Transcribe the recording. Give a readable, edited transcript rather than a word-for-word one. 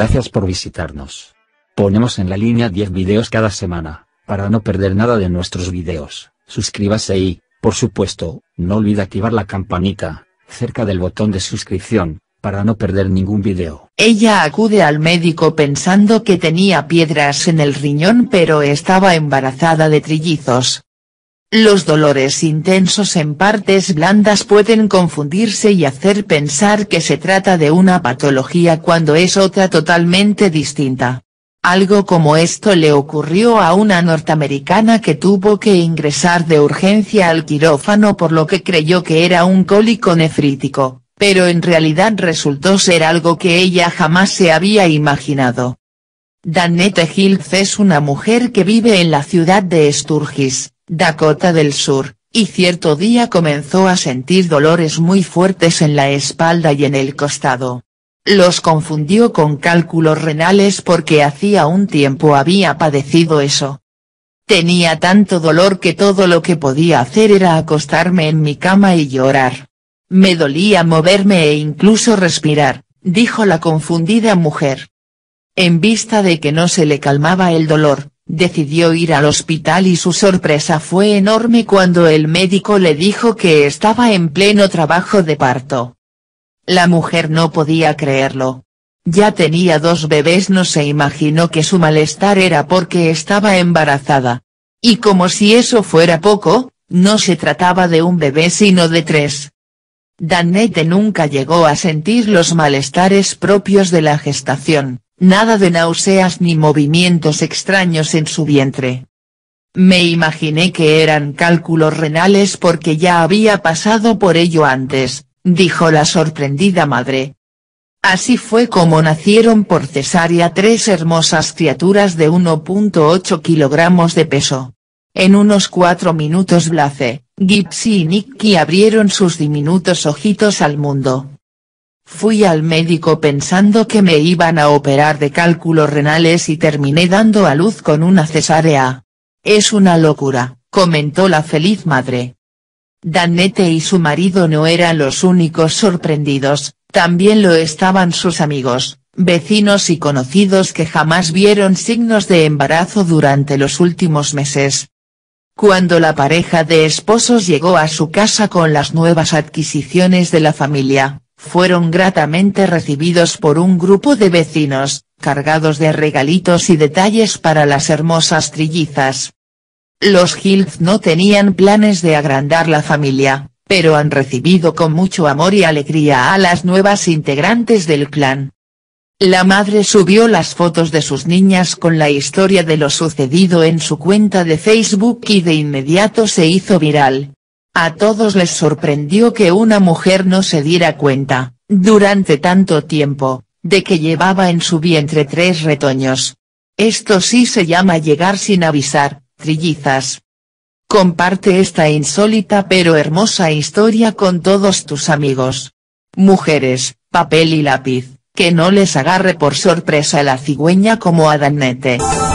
Gracias por visitarnos. Ponemos en la línea 10 videos cada semana. Para no perder nada de nuestros videos, suscríbase y, por supuesto, no olvide activar la campanita, cerca del botón de suscripción, para no perder ningún video. Ella acude al médico pensando que tenía piedras en el riñón pero estaba embarazada de trillizos. Los dolores intensos en partes blandas pueden confundirse y hacer pensar que se trata de una patología cuando es otra totalmente distinta. Algo como esto le ocurrió a una norteamericana que tuvo que ingresar de urgencia al quirófano por lo que creyó que era un cólico nefrítico, pero en realidad resultó ser algo que ella jamás se había imaginado. Danette Hills es una mujer que vive en la ciudad de Sturgis, Dakota del Sur, y cierto día comenzó a sentir dolores muy fuertes en la espalda y en el costado. Los confundió con cálculos renales porque hacía un tiempo había padecido eso. Tenía tanto dolor que todo lo que podía hacer era acostarme en mi cama y llorar. Me dolía moverme e incluso respirar, dijo la confundida mujer. En vista de que no se le calmaba el dolor, decidió ir al hospital y su sorpresa fue enorme cuando el médico le dijo que estaba en pleno trabajo de parto. La mujer no podía creerlo. Ya tenía 2 bebés, no se imaginó que su malestar era porque estaba embarazada. Y como si eso fuera poco, no se trataba de un bebé sino de 3. Danette nunca llegó a sentir los malestares propios de la gestación, nada de náuseas ni movimientos extraños en su vientre. Me imaginé que eran cálculos renales porque ya había pasado por ello antes, dijo la sorprendida madre. Así fue como nacieron por cesárea 3 hermosas criaturas de 1.8 kilogramos de peso. En unos 4 minutos Blaze, Gypsy y Nicky abrieron sus diminutos ojitos al mundo. Fui al médico pensando que me iban a operar de cálculos renales y terminé dando a luz con una cesárea. Es una locura, comentó la feliz madre. Danette y su marido no eran los únicos sorprendidos, también lo estaban sus amigos, vecinos y conocidos que jamás vieron signos de embarazo durante los últimos meses. Cuando la pareja de esposos llegó a su casa con las nuevas adquisiciones de la familia, fueron gratamente recibidos por un grupo de vecinos, cargados de regalitos y detalles para las hermosas trillizas. Los Hills no tenían planes de agrandar la familia, pero han recibido con mucho amor y alegría a las nuevas integrantes del clan. La madre subió las fotos de sus niñas con la historia de lo sucedido en su cuenta de Facebook y de inmediato se hizo viral. A todos les sorprendió que una mujer no se diera cuenta, durante tanto tiempo, de que llevaba en su vientre 3 retoños. Esto sí se llama llegar sin avisar, trillizas. Comparte esta insólita pero hermosa historia con todos tus amigos. Mujeres, papel y lápiz, que no les agarre por sorpresa la cigüeña como a Danette.